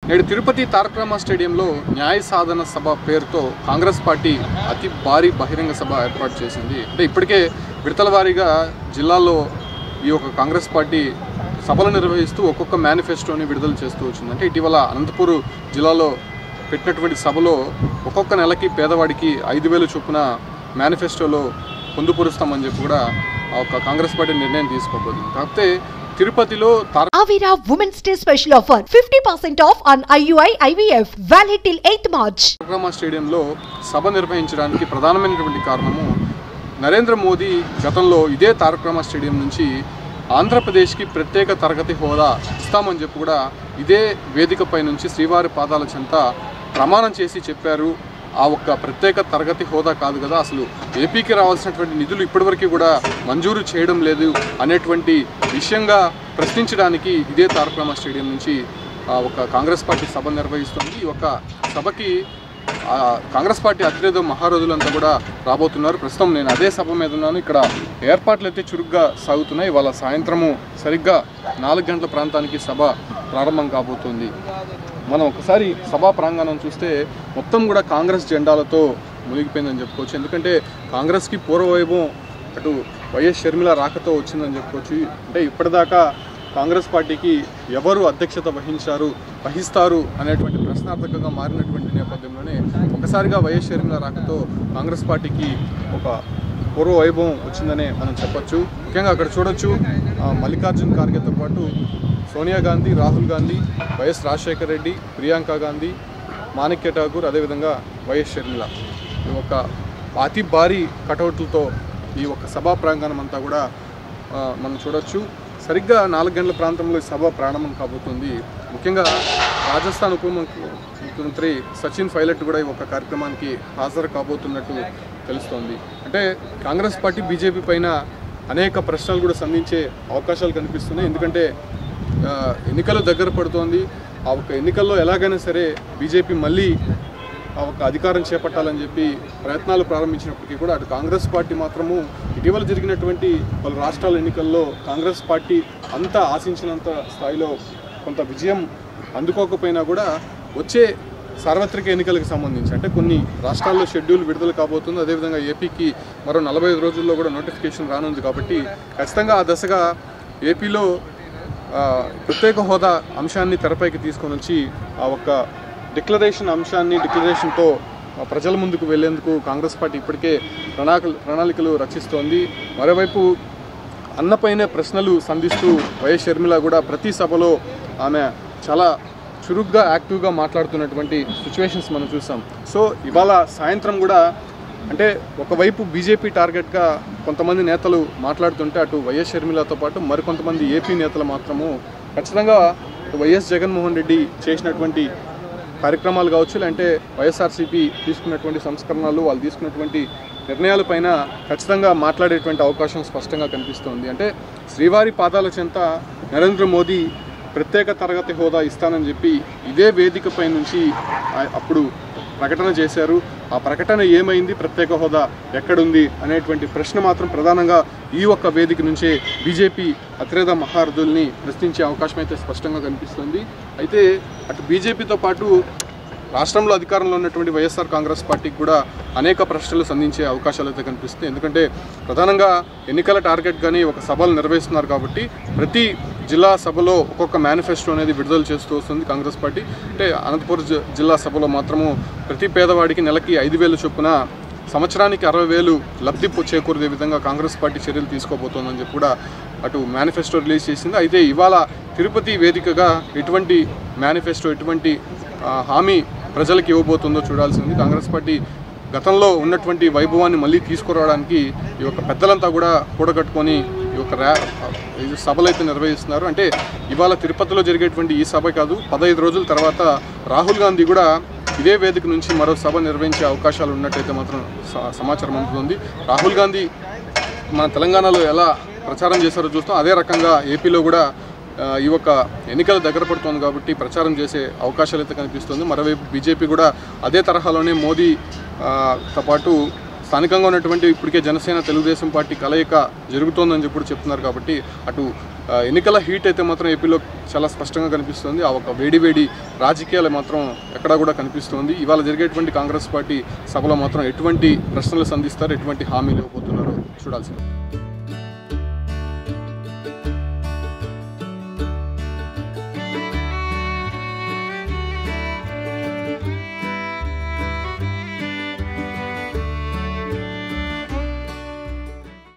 నేడు తిరుపతి తారక రామ స్టేడియంలో న్యాయ సాధన సభ పేరుతో కాంగ్రెస్ పార్టీ అతి భారీ బహిరంగ సభ ఏర్పాటు చేసింది. అంటే ఇప్పటికే విడతల వారీగా జిల్లాల్లో ఈ యొక్క కాంగ్రెస్ పార్టీ సభలు నిర్వహిస్తూ ఒక్కొక్క మేనిఫెస్టోని విడుదల చేస్తూ వచ్చింది. అంటే ఇటీవల అనంతపూర్ జిల్లాలో పెట్టినటువంటి సభలో ఒక్కొక్క నెలకి పేదవాడికి 5,000 చొప్పున మేనిఫెస్టోలో పొందుపరుస్తామని చెప్పి కూడా ఒక కాంగ్రెస్ పార్టీ నిర్ణయం తీసుకోబోతుంది. కాకపోతే తిరుపతిలో Avira Women's Day special offer 50% off on IUI IVF valid till 8th March. Taraka Rama స్టేడియంలో సభ నిర్వహించడానికి ప్రధానమైనటువంటి కారణము నరేంద్ర మోదీ గతంలో ఇదే తారక రామ స్టేడియం నుంచి ఆంధ్రప్రదేశ్కి ప్రత్యేక తరగతి హోదా ఇస్తామని చెప్పి కూడా ఇదే వేదికపై నుంచి శ్రీవారి పాదాల చెంత ప్రమాణం చేసి చెప్పారు. ఆ ఒక్క ప్రత్యేక తరగతి హోదా కాదు కదా, అసలు ఏపీకి రావాల్సినటువంటి నిధులు ఇప్పటివరకు కూడా మంజూరు చేయడం లేదు అనేటువంటి విషయంగా ప్రశ్నించడానికి ఇదే తారక రామ స్టేడియం నుంచి ఒక కాంగ్రెస్ పార్టీ సభ నిర్వహిస్తుంది. ఈ ఒక సభకి కాంగ్రెస్ పార్టీ అతిరేక మహారథులంతా కూడా రాబోతున్నారు. ప్రస్తుతం నేను అదే సభ మీద ఉన్నాను. ఇక్కడ ఏర్పాట్లు అయితే చురుగ్గా సాగుతున్నాయి. ఇవాళ సాయంత్రము సరిగ్గా 4 గంటల ప్రాంతానికి సభ ప్రారంభం కాబోతుంది. మనం ఒకసారి సభా ప్రాంగణం చూస్తే మొత్తం కూడా కాంగ్రెస్ జెండాలతో మునిగిపోయిందని చెప్పుకోవచ్చు. ఎందుకంటే కాంగ్రెస్కి పూర్వవైభవం అటు వైఎస్ షర్మిల రాకతో వచ్చిందని చెప్పుకోవచ్చు. అంటే ఇప్పటిదాకా కాంగ్రెస్ పార్టీకి ఎవరు అధ్యక్షత వహిస్తారు అనేటువంటి ప్రశ్నార్థకంగా మారినటువంటి నేపథ్యంలోనే ఒకసారిగా వైఎస్ షర్మిల రాకతో కాంగ్రెస్ పార్టీకి ఒక పూర్వవైభవం వచ్చిందనే మనం చెప్పొచ్చు. ముఖ్యంగా అక్కడ చూడొచ్చు మల్లికార్జున్ ఖార్గేతో పాటు సోనియా గాంధీ, రాహుల్ గాంధీ, వైఎస్ రాజశేఖర రెడ్డి, ప్రియాంక గాంధీ, మాణిక్య ఠాకూర్, అదేవిధంగా వైఎస్ షర్మిల ఈ ఒక అతి భారీ కటౌట్లతో ఈ ఒక సభా ప్రాంగణం అంతా కూడా మనం చూడొచ్చు. సరిగ్గా 4 గంటల ప్రాంతంలో సభ ప్రారంభం కాబోతుంది. ముఖ్యంగా రాజస్థాన్ ఉప ముఖ్యమంత్రి సచిన్ పైలట్ కూడా ఈ ఒక కార్యక్రమానికి హాజరు కాబోతున్నట్టు తెలుస్తోంది. అంటే కాంగ్రెస్ పార్టీ బీజేపీ పైన అనేక ప్రశ్నలు కూడా సంధించే అవకాశాలు కనిపిస్తున్నాయి. ఎందుకంటే ఎన్నికలు దగ్గర పడుతోంది. ఆ ఒక ఎన్నికల్లో ఎలాగైనా సరే బీజేపీ మళ్ళీ ఆ ఒక అధికారం చేపట్టాలని చెప్పి ప్రయత్నాలు ప్రారంభించినప్పటికీ కూడా అటు కాంగ్రెస్ పార్టీ మాత్రము ఇటీవల జరిగినటువంటి పలు రాష్ట్రాల ఎన్నికల్లో కాంగ్రెస్ పార్టీ అంతా ఆశించినంత స్థాయిలో కొంత విజయం అందుకోకపోయినా కూడా వచ్చే సార్వత్రిక ఎన్నికలకు సంబంధించి అంటే కొన్ని రాష్ట్రాల్లో షెడ్యూల్ విడుదల కాబోతుంది. అదేవిధంగా ఏపీకి మరో 45 రోజుల్లో కూడా నోటిఫికేషన్ రానుంది. కాబట్టి ఖచ్చితంగా ఆ దశగా ఏపీలో ప్రత్యేక హోదా అంశాన్ని తెరపైకి తీసుకొని వచ్చి ఆ ఒక్క డిక్లరేషన్తో ప్రజల ముందుకు వెళ్లేందుకు కాంగ్రెస్ పార్టీ ఇప్పటికే ప్రణాళికలు రచిస్తోంది. మరోవైపు అన్నపైనే ప్రశ్నలు సంధిస్తూ వైఎస్ షర్మిల కూడా ప్రతి సభలో ఆమె చాలా చురుగ్గా యాక్టివ్గా మాట్లాడుతున్నటువంటి సిచ్యువేషన్స్ మనం చూసాం. సో ఇవాళ సాయంత్రం కూడా అంటే ఒకవైపు బీజేపీ టార్గెట్గా కొంతమంది నేతలు మాట్లాడుతుంటే అటు వైఎస్ షర్మిలతో పాటు మరికొంతమంది ఏపీ నేతలు మాత్రము ఖచ్చితంగా వైఎస్ జగన్మోహన్ రెడ్డి చేసినటువంటి కార్యక్రమాలు కావచ్చు, లేదంటే వైఎస్ఆర్సీపీ తీసుకున్నటువంటి సంస్కరణలు, వాళ్ళు తీసుకున్నటువంటి నిర్ణయాలపైన ఖచ్చితంగా మాట్లాడేటువంటి అవకాశం స్పష్టంగా కనిపిస్తోంది. అంటే శ్రీవారి పాదాల చెంత నరేంద్ర మోదీ ప్రత్యేక తరగతి హోదా ఇస్తానని చెప్పి ఇదే వేదికపై నుంచి అప్పుడు ప్రకటన చేశారు. ఆ ప్రకటన ఏమైంది, ప్రత్యేక హోదా ఎక్కడుంది అనేటువంటి ప్రశ్న మాత్రం ప్రధానంగా ఈ ఒక్క వేదిక నుంచే బీజేపీ అతిరేక మహారథుల్ని ప్రశ్నించే అవకాశం అయితే స్పష్టంగా కనిపిస్తుంది. అయితే అటు బీజేపీతో పాటు రాష్ట్రంలో అధికారంలో ఉన్నటువంటి వైఎస్ఆర్ కాంగ్రెస్ పార్టీకి కూడా అనేక ప్రశ్నలు సంధించే అవకాశాలు అయితే కనిపిస్తుంది. ఎందుకంటే ప్రధానంగా ఎన్నికల టార్గెట్ కానీ ఒక సభలు నిర్వహిస్తున్నారు కాబట్టి ప్రతి జిల్లా సభలో ఒక్కొక్క మేనిఫెస్టో అనేది విడుదల చేస్తూ వస్తుంది కాంగ్రెస్ పార్టీ. అంటే అనంతపురం జిల్లా సభలో మాత్రము ప్రతి పేదవాడికి నెలకి 5,000 చొప్పున సంవత్సరానికి 60,000 లబ్ధి చేకూరే విధంగా కాంగ్రెస్ పార్టీ చర్యలు తీసుకోబోతోందని చెప్పి కూడా అటు మేనిఫెస్టో రిలీజ్ చేసింది. అయితే ఇవాళ తిరుపతి వేదికగా ఎటువంటి మేనిఫెస్టో, ఎటువంటి హామీ ప్రజలకు ఇవ్వబోతుందో చూడాల్సింది. కాంగ్రెస్ పార్టీ గతంలో ఉన్నటువంటి వైభవాన్ని మళ్ళీ తీసుకురావడానికి ఈ యొక్క పెద్దలంతా కూడా కూడగట్టుకొని ఈ యొక్క సభలు అయితే నిర్వహిస్తున్నారు. అంటే ఇవాళ తిరుపతిలో జరిగేటువంటి ఈ సభ కాదు, 15 రోజుల తర్వాత రాహుల్ గాంధీ కూడా ఇదే వేదిక నుంచి మరో సభ నిర్వహించే అవకాశాలు ఉన్నట్టయితే మాత్రం సమాచారం అందుతుంది. రాహుల్ గాంధీ మన తెలంగాణలో ఎలా ప్రచారం చేశారో చూస్తాం, అదే రకంగా ఏపీలో కూడా ఈ ఒక ఎన్నికలు దగ్గర పడుతోంది కాబట్టి ప్రచారం చేసే అవకాశాలు అయితే కనిపిస్తుంది. మరోవైపు బీజేపీ కూడా అదే తరహాలోనే మోదీతో పాటు స్థానికంగా ఉన్నటువంటి ఇప్పటికే జనసేన తెలుగుదేశం పార్టీ కలయిక జరుగుతోందని చెప్పి చెప్తున్నారు. కాబట్టి అటు ఎన్నికల హీట్ అయితే మాత్రం ఏపీలో చాలా స్పష్టంగా కనిపిస్తుంది. ఆ ఒక వేడి రాజకీయాలు మాత్రం ఎక్కడా కూడా కనిపిస్తుంది. ఇవాళ జరిగేటువంటి కాంగ్రెస్ పార్టీ సభలో మాత్రం ఎటువంటి ప్రశ్నలు సంధిస్తారు, ఎటువంటి హామీలు ఇవ్వబోతున్నారో చూడాల్సింది.